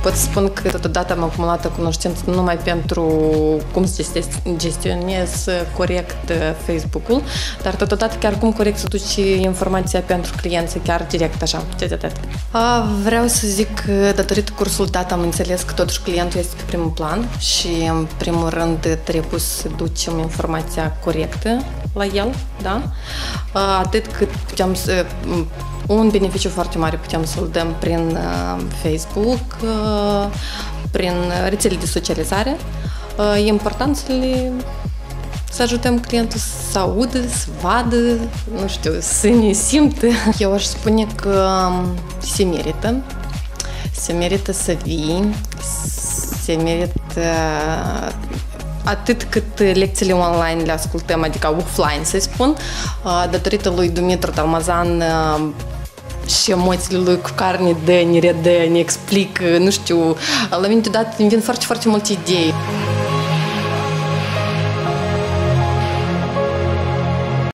Pot să spun că totodată am acumulat cunoștință numai pentru cum să gestionez corect Facebook-ul, dar totodată chiar cum corect să duci informația pentru clienți, chiar direct așa. Vreau să zic că datorită cursului dat am înțeles că totuși clientul este pe primul plan și în primul rând trebuie să ducem informația corectă la el, da? Atât cât putem să... Un beneficiu foarte mare putem să-l dăm prin Facebook, prin rețele de socializare. E important să ajutăm clientul să audă, să vadă, nu știu, să ne simtă. Eu aș spune că se merită. Se merită să vii, se merită atât cât lecțiile online le ascultăm, adică offline, să spun, datorită lui Dumitru Talmazan și emoțiile lui cu care ne dă, ne redă, ne explică, nu știu, la mine deodată îmi vin foarte, foarte multe idei.